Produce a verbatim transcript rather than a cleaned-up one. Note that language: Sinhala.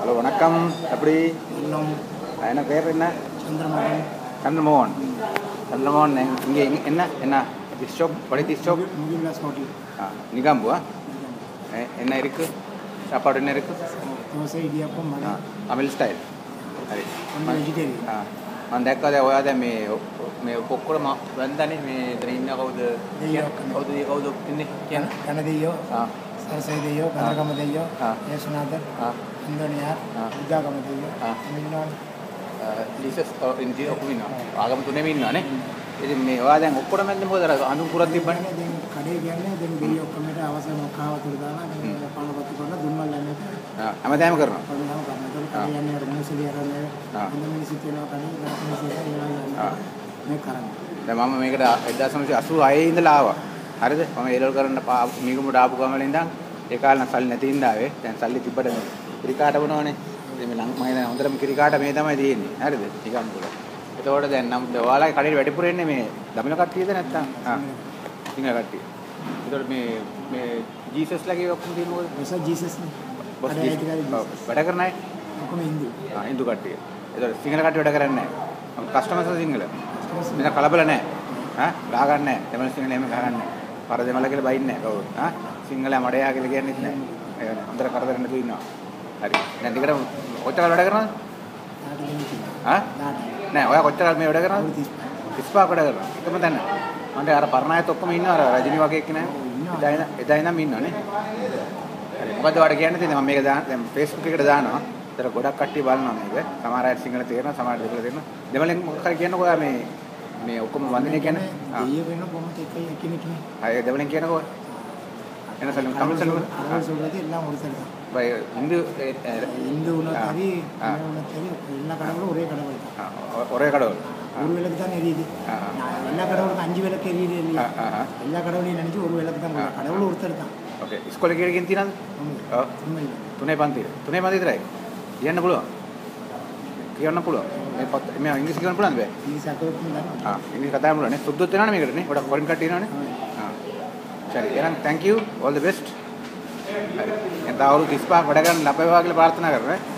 ஹலோ வணக்கம். எப்படி என்ன பேர் என்ன? சந்திரமோகன். சந்திரமோகன். சந்திரமோகன் இங்கே என்ன என்ன திஸ் ஷாப் படி திஸ் ஷாப் முகிலாஸ் ஹோட்டல். ஆ நிகாம்புவா என்ன இருக்குது சாப்பாடு என்ன இருக்குது? தோசை இடியாப்பம் வடை. தமிழ் ස්ටයිල්. හරි. වෙජිටේරියන්. ආ මම දැක්කා දැන් ඔයා දැන් මේ මේ ඔක්කොම වැන්දානේ මේ එතන ඉන්න කවුද? කවුද කවුද ඉන්නේ කියන්නේ? කන දෙයියෝ. ආ සරසයි දෙයියෝ, කනගම දෙයියෝ, යේසුනාද, ආ ඉන්දෝනියා, උදාගම දෙයියෝ. මින්නවා. ලිසස් ඉන්දිය ඔක්කොම ඉන්නවා. ආගම තුනේම ඉන්නවානේ. ඉතින් මේ ඔයා දැන් ඔක්කොම මැද්දේ මොකද අර අඳුන් පුරක් තිබ්බනේ? දැන් කඩේ කියන්නේ දැන් දෙයියෝ ඔක්කොමට අවශ්‍ය මොකාවතුරු දාලා මේ පානපත්ති කරලා දුන්නා යන්නේ. ආ හැමදාම කරනවා. හැමදාම කරනවා. ඒක කියන්නේ අර මොනසලිය අරන්නේ. අන්න මිනිස්සු කියනවා කණේ ගාමිනිසෙ ආ මේ කරන්නේ. දැන් මම මේකට එක්දාස් නවසිය අසූහය ඉඳලා ආවා. හරිද? මම ඒලවල් කරන්න මීගමුඩ ආපු ගමන ඉඳන් ඒ කාලේ නම් සල්ලි නැති ඉඳ ආවේ. දැන් සල්ලි තිබ්බට මේ ක්‍රිකාට වුණානේ. ඉතින් මේ මම හිතන්නේ හොඳටම ක්‍රිකාට මේ තමයි තියෙන්නේ. හරිද? නිකම්පුර. එතකොට දැන් නම් ඔයාලගේ කඩේ වැඩිපුර එන්නේ මේ දමිළ කට්ටියද නැත්නම්? ආ. සිංහල කට්ටිය. එතකොට මේ මේ ජීසස් ලගේ ඔක්කොම තියෙන්නේ මොකද? මොකද ජීසස් නේ. බොස් වැඩ කරන අය ඔක්කොම හින්දු. ආ හින්දු කට්ටිය. එතකොට සිංහල කට්ටිය වැඩ කරන්නේ නැහැ. කස්ටමර්ස් සිංහල. මෙන්න කලබල නැහැ. ඈ ගහ ගන්න නැහැ. දෙමළ සිංහල එහෙම ගහන්නේ නැහැ. පර දෙමළ කියලා බයින්නේ නැහැ කවුරුත්. ආ සිංහල මඩයා කියලා කියන්නේත් නැහැ. ඒ හොඳට කරදර නැතුව ඉන්නවා. හරි. දැන් ටිකට කොච්චර වැඩ කරනවද? ආ? නෑ ඔයා කොච්චර මේ වැඩ කරනවද? තිස් පහක් වැඩ කරනවා. එකම තැන. මන්ට අර පරණායත් ඔක්කොම ඉන්නවා අර රජිනී වගේ එක්කනේ. එදා ඉඳන් එදා ඉඳන් ඉන්නවනේ. හරි. මොකද්ද ඔයාලට කියන්න තියෙන්නේ? මම මේක දාන දැන් Facebook එකට දානවා. ඒතර ගොඩක් කට්ටිය බලනවා මේක. සමහර අය සිංහල තේරෙනවා, සමහර දෙකල තේරෙනවා. දෙමළෙන් මොකක් හරි කියන්නකෝ ඔයා මේ මේ ඔක්කොම වන්දනය කියන්නේ. ආ. දෙයියෝ වෙන කොහොමද එකයි එකිනෙක නේ. අය දෙමළෙන් කියනකෝ. එන සල්ලි தமிழ் සල්ලි. ආ சொல்றது எல்லாம் ஒரு சரி தான். බයි හින්දු இந்து உணவு ஹரி உணவு ஹரி எல்லா கடவுளும் ஒரே கடவுள் தான். ஒரே கடவுள். ஒரு விளக்கு தான் எரியுது. எல்லா கடவுளுக்கும் அஞ்சு விளக்கு எரியுது இல்லையா? எல்லா கடவுளையும் நினைச்சு ஒரு விளக்கு தான் கடவுள் ஒருத்தர் தான். ஓகே. ඉස්කෝලේ කීයකින් තියෙනවද? ඔව්. තුනේ පන්තියේ. තුනේ පන්තියේ විතරයි. කියන්න පුළුවන්. කියන්න පුළුවන්. මේ මේ ඉංග්‍රීසි කියන්න පුළුවන්ද බෑ? ඉංග්‍රීසි අකුරු තියෙනවා. ආ ඉංග්‍රීසි කතා කරන්න පුළුවන් නේ. සුද්ධොත් වෙනවනේ මේකට නේ. ගොඩක් ෆොරින් කට්ටිය ඉනවනේ. ආ. සරි. එහෙනම් thank you all the best. හරි. එතන අවුරුදු තිස් පහක් වැඩ ගන්න ලැබේවා කියලා ප්‍රාර්ථනා කරනවා.